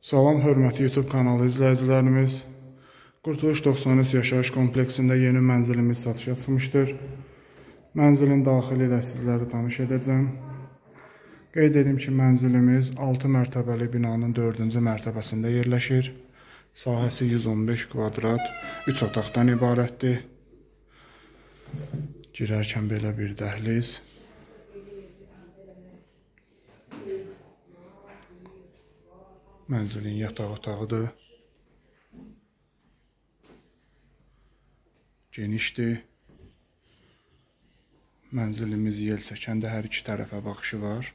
Salam, hörmətli YouTube kanalı izləyicilərimiz. Qurtuluş 93 yaşayış kompleksində yeni mənzilimiz satışa çıxmışdır. Mənzilin daxili ilə sizləri tanış edəcəm. Qeyd edim ki, mənzilimiz 6 mərtəbəli binanın 4-cü mərtəbəsində yerləşir. Sahəsi 115 kvadrat, 3 otaqdan ibarətdir. Girərkən belə bir dəhliz. Mənzilin yataq otağıdır. Genişdir. Mənzilimiz yel çəkəndə hər iki tərəfə baxışı var.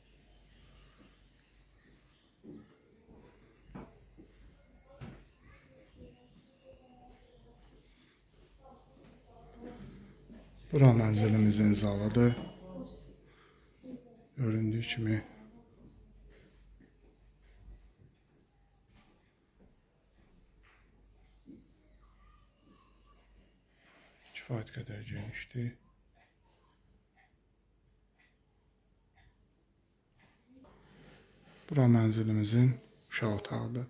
Bura mənzilimizin zalıdır. Göründüyü kimi kifayət qədər genişdir. Bura mənzilimizin uşaq otağıdır.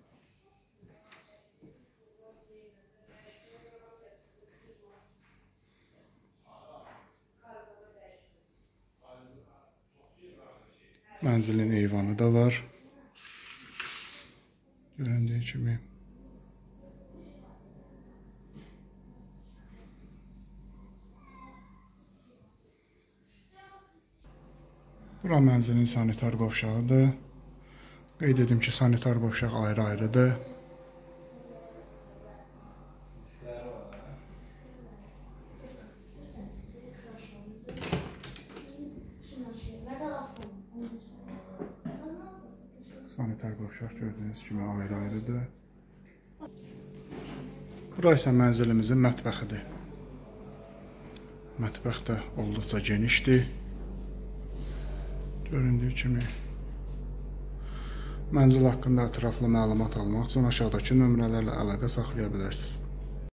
Mənzilin eyvanı da var. Göründüyü kimi. Bura mənzilin sanitar qovşağıdır. Qeyd edim ki, sanitar qovşaq ayrı-ayrıdır. Sanitar qovşaq gördüyünüz kimi ayrı-ayrıdır. Bura isə mənzilimizin mətbəxidir. Mətbəx də olduqca genişdir. Göründüyü kimi. Mənzil haqqında ətraflı məlumat almaq üçün aşağıdakı nömrələrlə əlaqə saxlaya bilərsiniz.